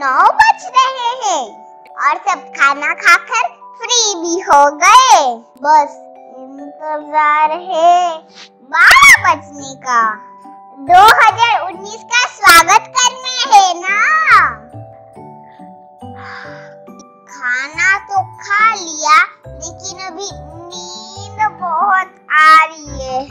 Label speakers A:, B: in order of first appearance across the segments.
A: 9 बज रहे हैं और सब खाना खाकर फ्री भी हो गए। बस इंतजार है 12 बजने का। 2019 का स्वागत करना है ना। खाना तो खा लिया लेकिन अभी नींद बहुत आ रही है।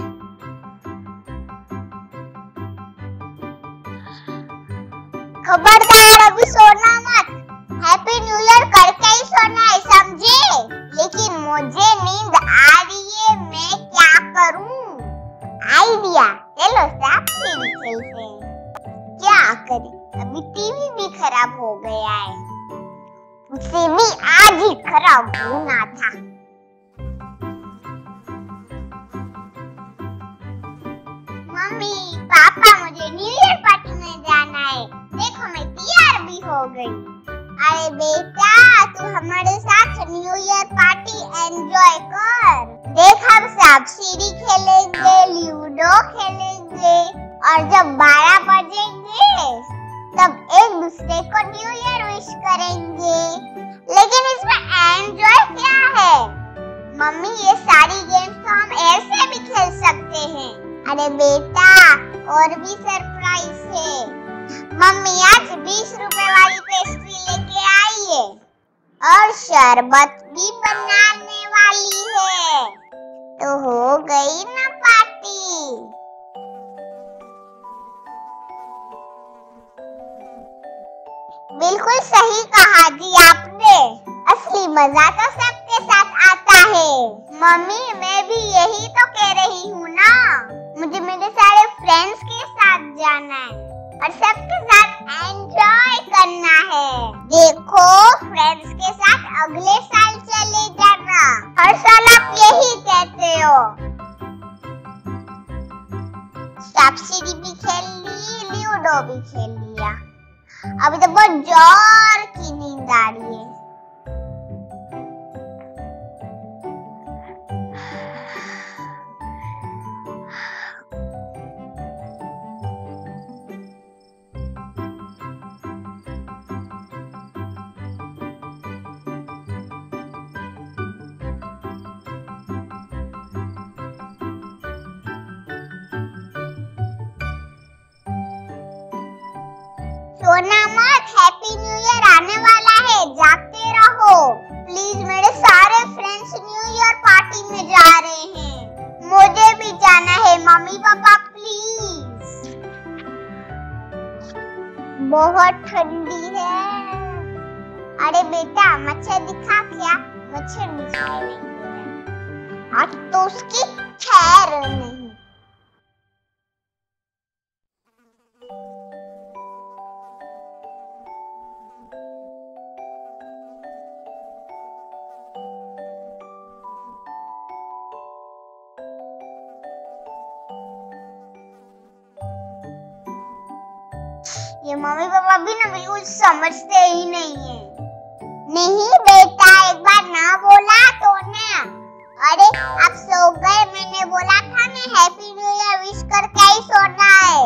A: खबरदार अभी सोना मत। हैप्पी न्यू ईयर करके ही सोना है, समझे? लेकिन मुझे नींद आ रही है, मैं क्या करूं? आइडिया, चलो सांप सीढ़ी खेलते हैं। क्या करें, अभी टीवी भी खराब हो गया है, उसे भी आज ही खराब होना था। मम्मी पापा मुझे न्यू ईयर पार्टी में जाना है, देखो मैं तैयार भी हो गई। अरे बेटा तू हमारे साथ न्यू ईयर पार्टी एंजॉय कर। देख हम सांप सीढ़ी खेलेंगे, लूडो खेलेंगे और जब 12 बजेंगे तब एक दूसरे को न्यू ईयर विश करेंगे। लेकिन इसमें एंजॉय क्या है? मम्मी ये सारी गेम्स तो हम ऐसे भी खेल सकते हैं। अरे बेटा और भी सरप्राइज है। मम्मी आज 20 रुपए वाली पेस्ट्री लेके आई है और शरबत भी बनाने वाली है, तो हो गई ना पार्टी। बिल्कुल सही कहा जी आपने, असली मजा तो सबके साथ आता है। मम्मी मैं भी यही तो कह रही हूँ ना, मुझे मेरे सारे फ्रेंड्स के साथ जाना है और सबके साथ एंजॉय करना है। देखो फ्रेंड्स के साथ अगले साल चले जाना, हर साल आप यही कहते हो। सांप सीढ़ी भी खेल ली, लूडो भी खेल लिया, अभी तो बहुत जोर की नींद आ रही है। सोना मत, हैप्पी न्यू ईयर आने वाला है, जागते रहो प्लीज। मेरे सारे फ्रेंड्स न्यू ईयर पार्टी में जा रहे हैं, मुझे भी जाना है। Mummy papa please. बहुत ठंडी है। अरे बेटा मच्छर दिखा क्या? मच्छर दिखाई नहीं दे रहा, आज तो उसकी खैर नहीं। ये मम्मी पापा भी ना बिल्कुल समझते ही नहीं है। नहीं बेटा एक बार ना बोला तो ना। अरे आप सो गए, मैंने बोला था ना हैप्पी न्यू ईयर विश करके ही सोना है।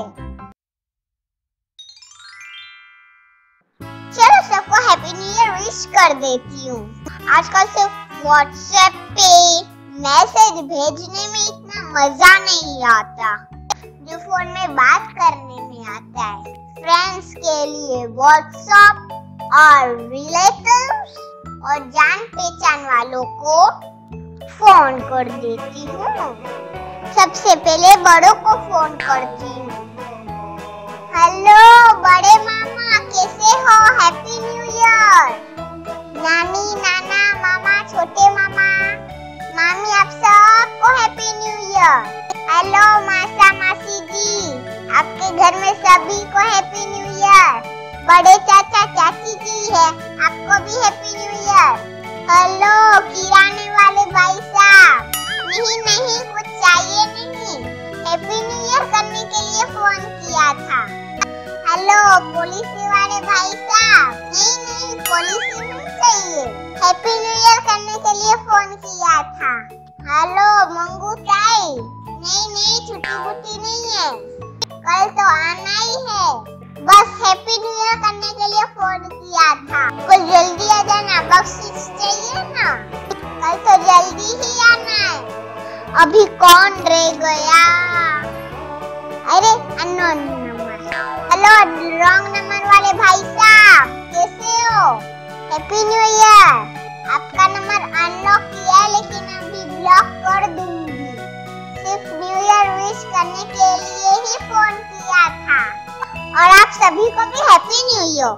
A: चलो सबको हैप्पी न्यू ईयर विश कर देती हूँ। आजकल सिर्फ व्हाट्सएप पे मैसेज भेजने में इतना मजा नहीं आता जो फोन में बात करने में आता है। फ्रेंड्स के लिए व्हाट्सएप और रिलेटिव्स और जान पहचान वालों को फोन कर देती हूँ। सबसे पहले बड़ों को फोन करती हूँ। हेलो बड़े मामा कैसे हो, हैप्पी न्यू ईयर। नानी नाना मामा छोटे मामा मामी आप सबको हैप्पी न्यू ईयर। हेलो मासा मासी जी, आपके घर में सभी को हैप्पी न्यू ईयर। बड़े चाचा चाची जी है, आपको भी हैप्पी न्यू ईयर। हेलो किराने वाले भाई साहब, नहीं कुछ चाहिए नहीं, हैप्पी न्यू ईयर करने के लिए फोन किया था। हेलो पुलिस वाले भाई साहब, नहीं पुलिस नहीं चाहिए, हैप्पी न्यू ईयर करने के लिए फोन किया था। हेलो मंगू ताई, नहीं छुट्टी बुट्टी नहीं है, कल तो आना ही है। बस हैप्पी न्यू ईयर करने के लिए फोन किया था। कुछ जल्दी आ जाना, बख्शिश चाहिए ना, कल तो जल्दी ही आना है। अभी कौन रह गया? अरे unknown number. Hello wrong number वाले भाई साहब, कैसे हो? Happy new year. आपका नंबर अनलॉक किया है लेकिन अभी ब्लॉक कर दूंगी। सिर्फ न्यू ईयर विश करने के लिए ही फोन किया था। और आप सभी को भी हैप्पी न्यू ईयर।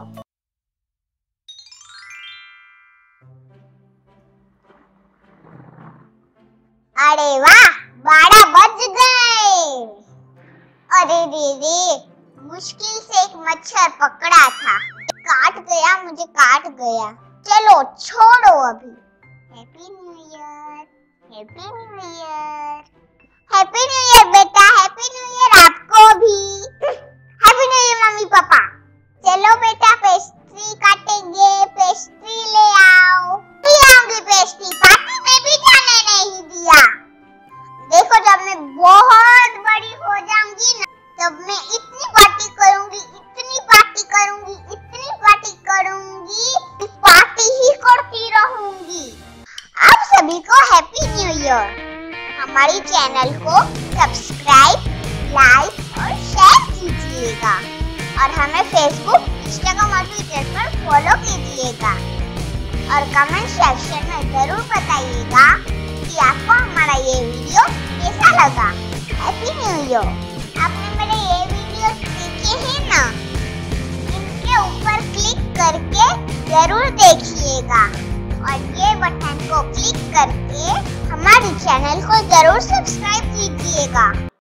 A: अरे वाह, 12 बज गए। अरे रे, मुश्किल से एक मच्छर पकड़ा था, काट गया, मुझे काट गया। चलो छोड़ो अभी। Happy new year, happy new year, happy new year बेटा, हैप्पी न्यू ईयर आपको भी। Happy new year mummy papa. चलो बेटा पेस्ट्री काटेंगे, पेस्ट्री ले आओ। ले आऊंगी पेस्ट्री, पार्टी में भी जाने नहीं दिया। देखो जब मैं बहुत बड़ी हो जाऊंगी ना, तब मैं इतनी पार्टी करूंगी, इतनी पार्टी करूंगी, इतनी पार्टी करूंगी, इस पार्टी ही करती रहूंगी। आप सभी को हैप्पी न्यू ईयर। हमारी चैनल को सब्सक्राइब, लाइक और शेयर कीजिएगा और हमें फेसबुक, इंस्टाग्राम और ट्विटर पर फॉलो कीजिएगा और कमेंट सेक्शन में जरूर बताइएगा कि आपको हमारा ये वीडियो कैसा लगा। Happy new year. आपने मेरे ये वीडियो देखे हैं ना, इनके ऊपर क्लिक करके जरूर देखिएगा और ये बटन को क्लिक करके हमारे चैनल को जरूर सब्सक्राइब कीजिएगा।